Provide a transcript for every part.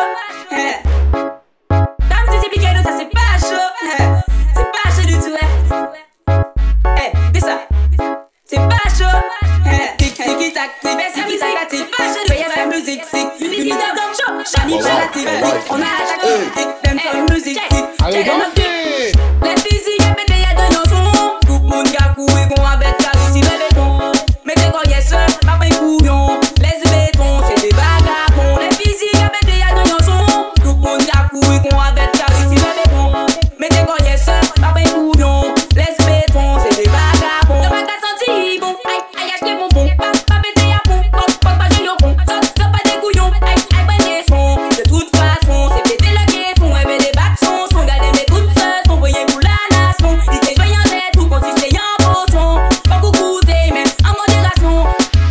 Comme tu dis piqué, ça c'est pas chaud. C'est pas chaud du tout. Dis ça. C'est pas chaud. Tic tic tac tic tic tac tic. Pas chaud du tout. Fais la musique tic. Unity comme chaud. Shani fanatique. On a attaqué tic. T'aimes ta musique tic. Allez danser. Les physiques pété y'a de nos sons. Tout le monde a couru qu'on avec Caris bébé con. Mais t'es quoi yes pas un couillon. Les bétons c'est des vagabonds. Les physiques pété y'a de nos sons. Tout le monde a couru qu'on avec Caris bébé con. Mais t'es quoi yes pas un couillon. Les bétons c'est des vagabonds. T'as pas senti bon. Aïe acheter mon bon. Pas pété y'a bon. Pas j'ai le bon. Ça pas des couillons. Aïe ben des sons. De toute façon c'est pété le caisson. Et ben des bacs sont gardés mes coups de feu. Sont voyés pour la nation. Ils te voyent en tête tout quand ils se en potion. Pas beaucoup mais en modération.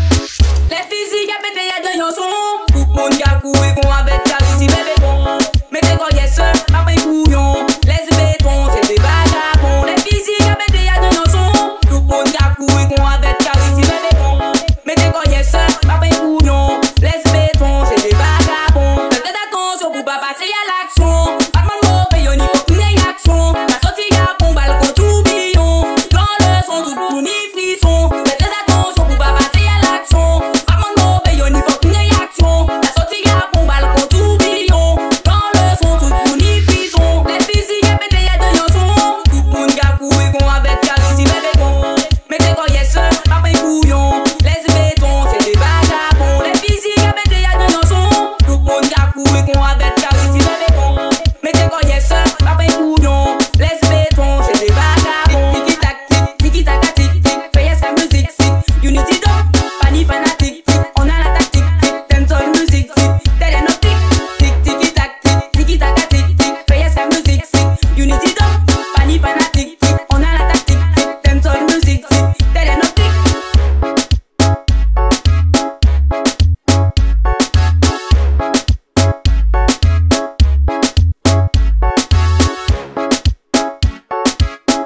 Les physiques à pété y'a de yon son. Tout le monde a couru qu'on avec Caris bébé con. Mais t'es quoi yes pas un couillon. Les bétons c'est des vagabonds. Les physiques à pété y'a de yon son. Tout le monde a couru qu'on avec Caris bébé con. Mais t'es quoi yes pas un couillon. Les bétons c'est des vagabonds. Faites attention pour pas passer à l'action. Pas de mauvais yon il faut qu'il y ait action. La sortie y'a bon balcon tourbillon. Dans le son tout pour ni frisson. Faites attention pour pas passer à l'action. Pas de mauvais yon il faut qu'il y ait action. La sortie y'a bon balcon tourbillon. Dans le son tout pour ni frisson. Les physiques à pété y'a de yon son. Tout le monde a couru qu'on avec Caris bébé con. Mais t'es quoi yes pas un couillon. Les bétons c'est des vagabonds. Les physiques à pété y'a de yon son. Tout le monde a couru qu'on avec Caris bébé con. Mais t'es quoi yes pas un couillon. Les bétons c'est des vagabonds. Tiki tac tic, tiki tac tic tic. Fais la musique tic. Unity top, pani fanatique tic. On a la tactique tic. T'aimes ton musique tic. T'es nos tic, tic tiki tac tic, tiki tac tic tic. Fais la musique tic. Unity top, pani fanatique tic. On a la tactique tic. T'aimes ton musique tic. T'es nos tic.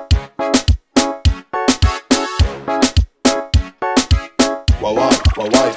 Waouh,